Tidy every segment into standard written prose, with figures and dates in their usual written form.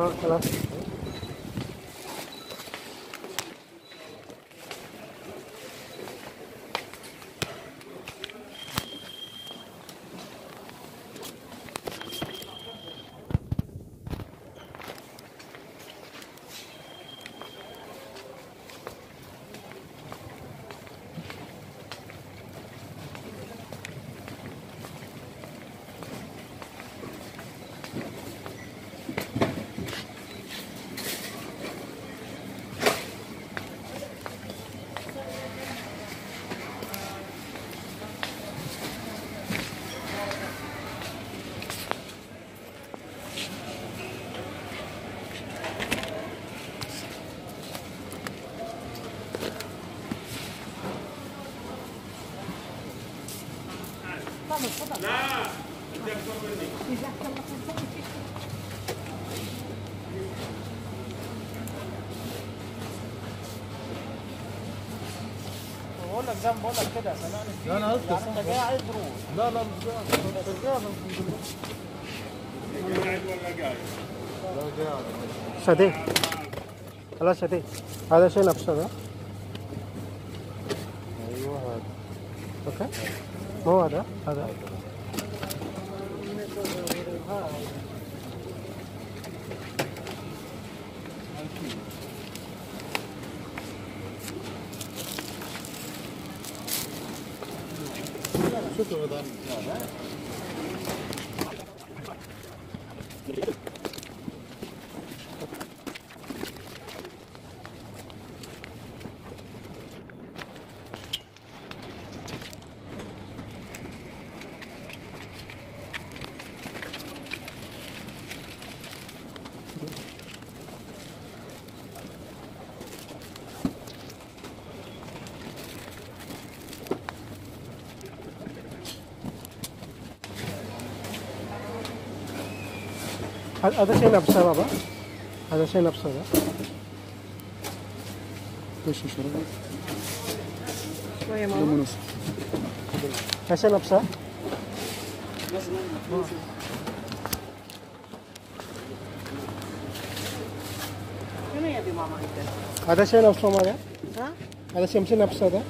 خلاص. لا بقول لك زي ما بقول لك كده سامعني فيه. لا انا قلت يعني انت جاي عايز تروح. لا لا مش جاي. رجال الحمد لله. قاعد ولا قاعد؟ لا جاي. شديد خلاص شديد. هذا شيء نفسه ده. ايوه هذا. اوكي مو هذا هذا. شوفوا هذا. هذا شيء نفسه بابا. هذا شيء نفسه ده. ايش شرب؟ شوية ماما. هذا شيء نفسه. شنو يبي ماما انت؟ هذا شيء نفسه ماذا؟ ها؟ هذا شيء نفسه ده.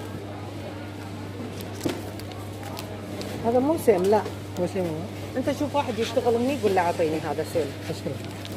هذا مو سيم لا. هو شيء ماما. انت شوف واحد يشتغل هني قول له اعطيني هذا سيم. أشكرك.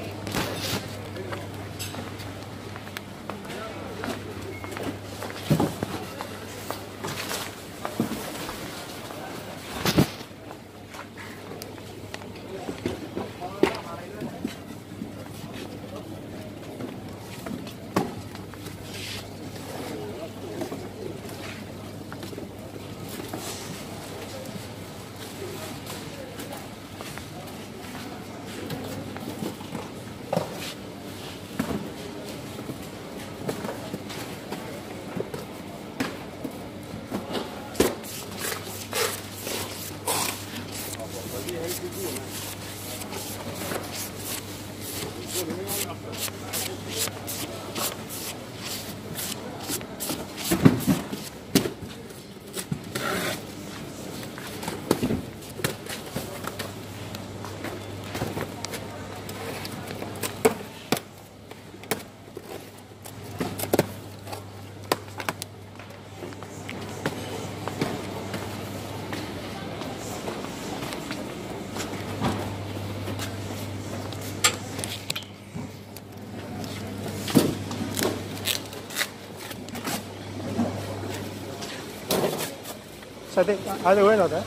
صديق هذا وين هذا؟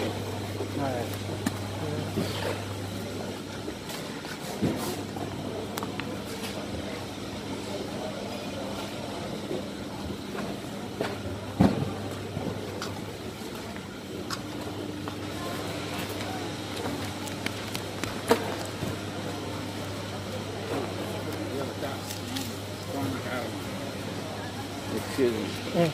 ايه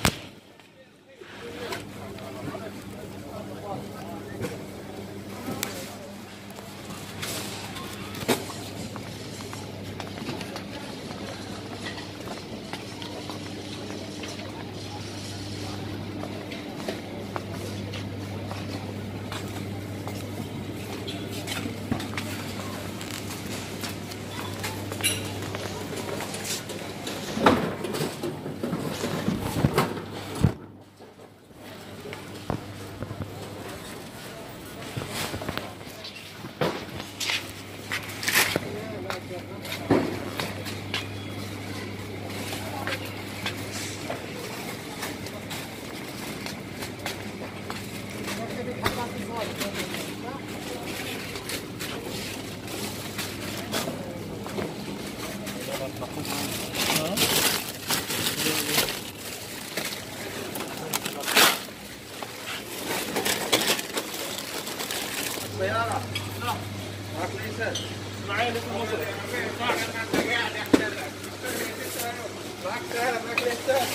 السيارة معك ليسان معي ليسان مصر معك سيارة معك ليسان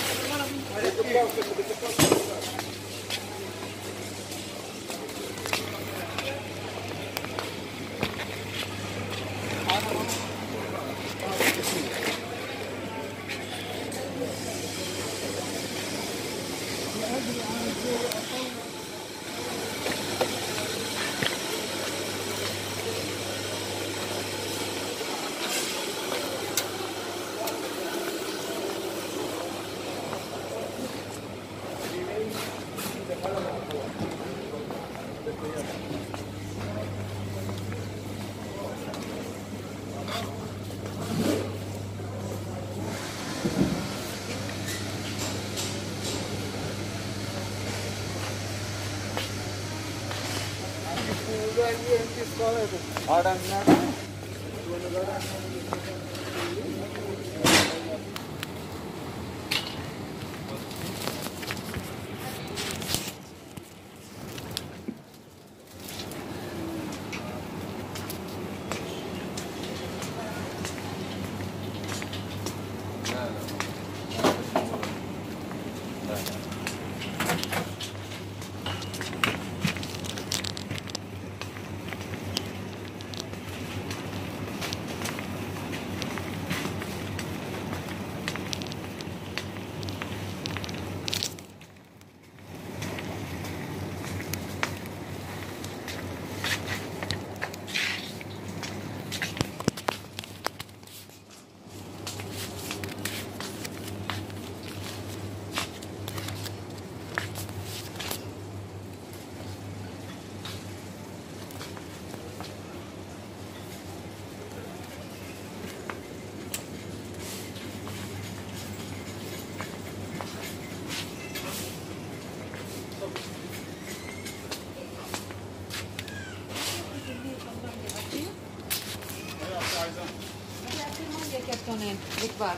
كرتونين كبار.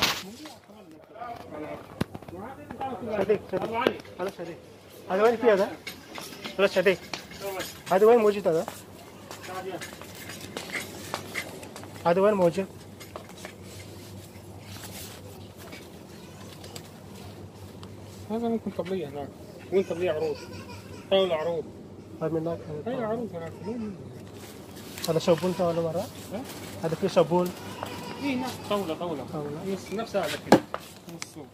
صديق خلاص صديق هذا وين في هذا؟ خلاص صديق هذا وين موجود هذا؟ هذا وين موجود؟ هذا ممكن طبلية هناك وين طبلية عروض طاولة عروض هذا من هناك هي عروض هناك هذا صابون ولا مرة؟ هذا فيه صابون اي نفس طاولة نفس هذا كذا نص السوق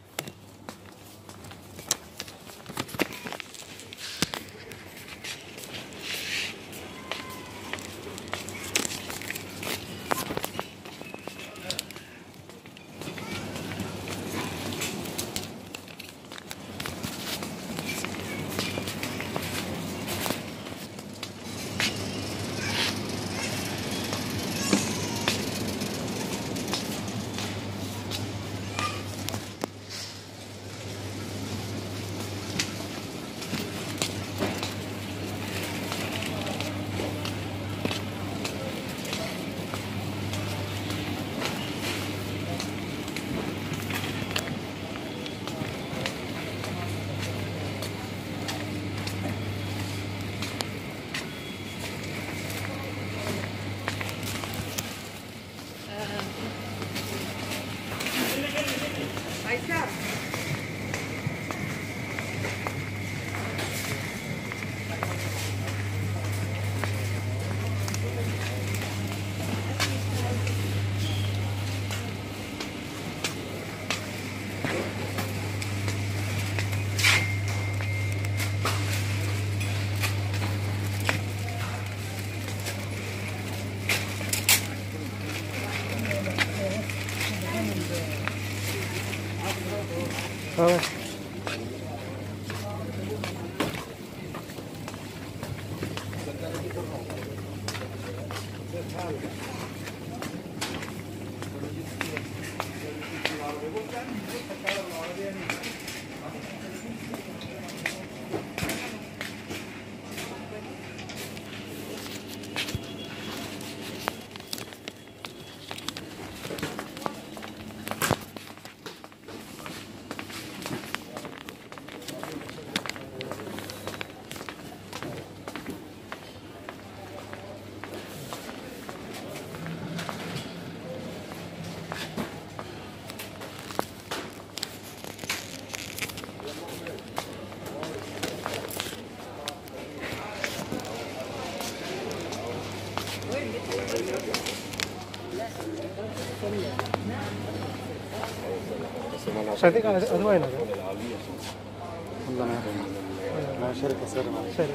صديق هذا وين هذا؟ والله ما ادري ما شركه سر ما صديق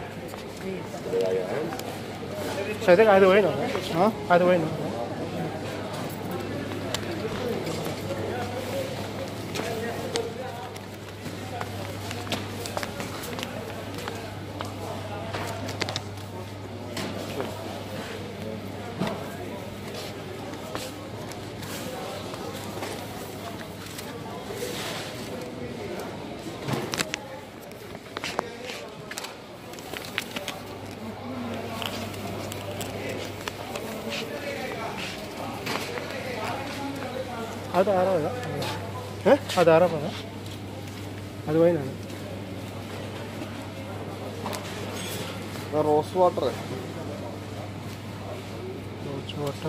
صديق هذا وين هذا؟ ها هذا وين هذا؟ هذا عرب هذا؟ ها؟ هذا عرب هذا؟ هذا وين هذا؟ Rose water rose water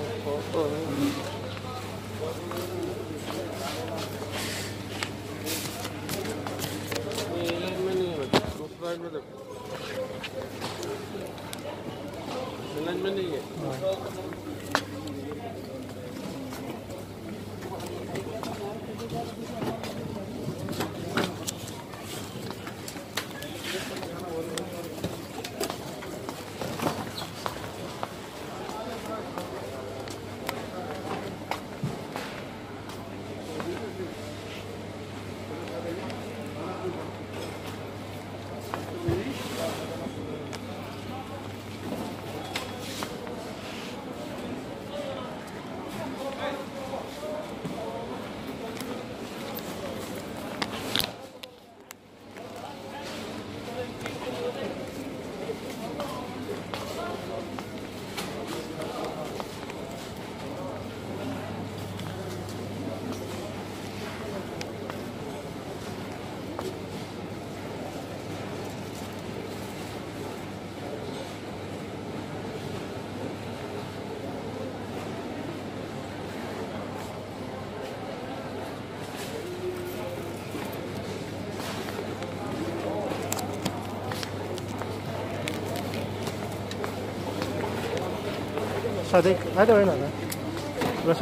صديق هذا وين هذا؟ بس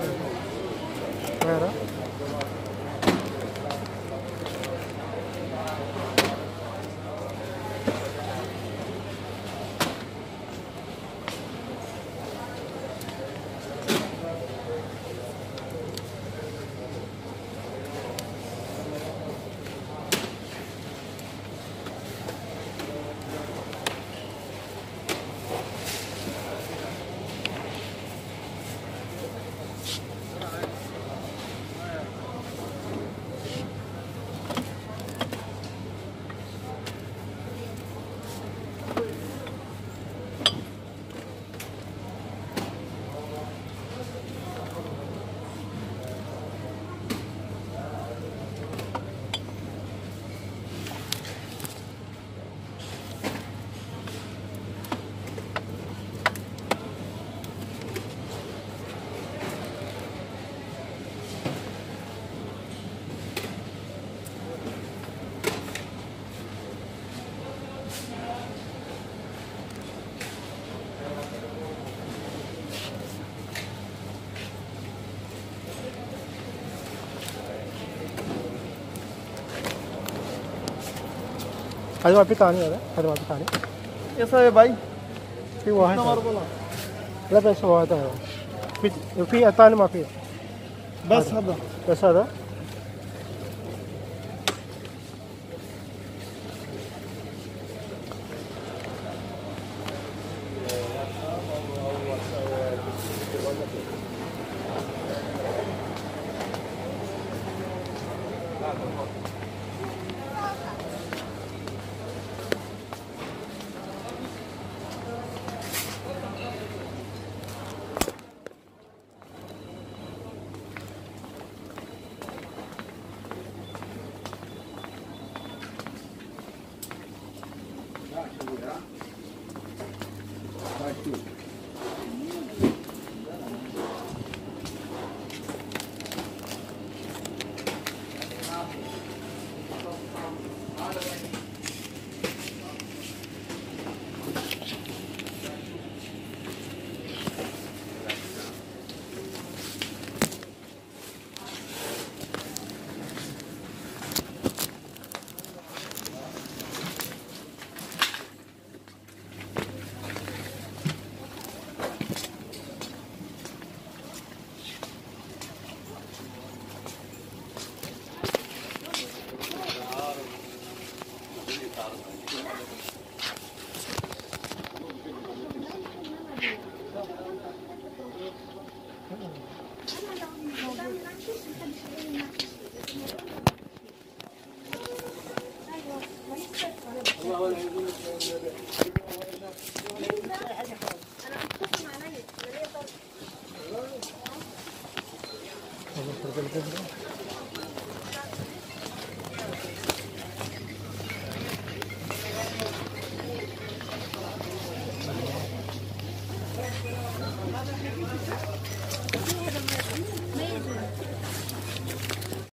غيره هذا ما في ثاني هذا ما في ثاني يا صاحبي باي في واحد نمر والله لا بس هو هذا في الثاني ما في بس هذا بس هذا